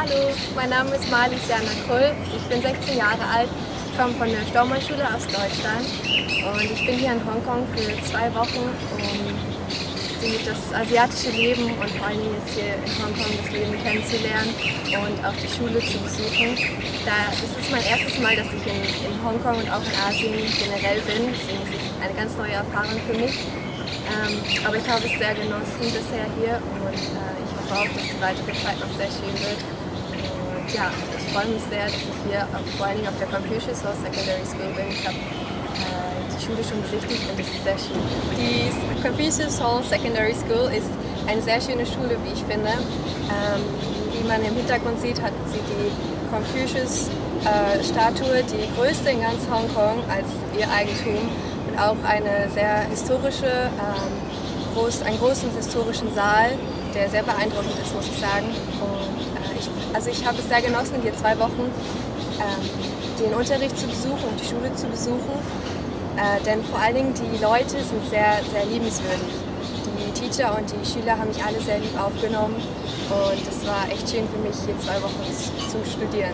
Hallo, mein Name ist Marlies Jana Krull. Ich bin 16 Jahre alt, ich komme von der Staumann-Schule aus Deutschland und ich bin hier in Hongkong für 2 Wochen, um das asiatische Leben und vor allem jetzt hier in Hongkong das Leben kennenzulernen und auch die Schule zu besuchen. Das ist mein erstes Mal, dass ich in Hongkong und auch in Asien generell bin, deswegen ist es eine ganz neue Erfahrung für mich. Aber ich habe es sehr genossen bisher hier und ich hoffe auch, dass die weitere Zeit noch sehr schön wird. Und ja, ich freue mich sehr, dass ich hier vor allen Dingen auf der Confucius Hall Secondary School bin. Ich habe die Schule schon besichtigt und es ist sehr schön. Die Confucius Hall Secondary School ist eine sehr schöne Schule, wie ich finde. Wie man im Hintergrund sieht, hat sie die Confucius-Statue, die größte in ganz Hongkong, als ihr Eigentum. Und auch eine sehr historische, einen großen historischen Saal, der sehr beeindruckend ist, muss ich sagen. Und ich habe es sehr genossen, hier 2 Wochen den Unterricht zu besuchen und die Schule zu besuchen. Denn vor allen Dingen die Leute sind sehr, sehr liebenswürdig. Die Teacher und die Schüler haben mich alle sehr lieb aufgenommen und es war echt schön für mich, hier 2 Wochen zu studieren.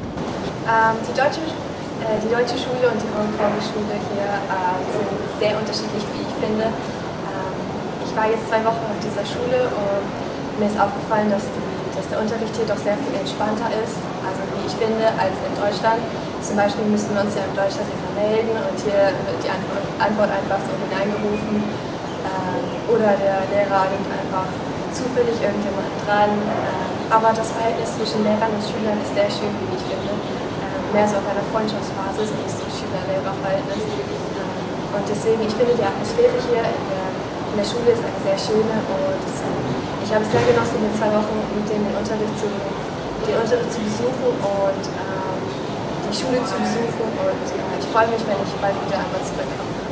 Die deutsche Schule und die Hongkong-Schule hier sind sehr unterschiedlich, wie ich finde. Ich war jetzt 2 Wochen auf dieser Schule und mir ist aufgefallen, dass der Unterricht hier doch sehr viel entspannter ist, also wie ich finde, als in Deutschland. Zum Beispiel müssen wir uns ja in Deutschland immer melden und hier wird die Antwort einfach so hineingerufen. Oder der Lehrer nimmt einfach zufällig irgendjemanden dran. Aber das Verhältnis zwischen Lehrern und Schülern ist sehr schön, wie ich finde. Mehr so auf einer Freundschaftsbasis und nicht so Schüler-Lehrer-Verhältnis. Und deswegen, ich finde, die Atmosphäre hier in der Schule ist eine sehr schöne und ich habe es sehr genossen, in 2 Wochen mit denen den Unterricht zu besuchen und die Schule zu besuchen und ich freue mich, wenn ich bald wieder einmal zurückkomme.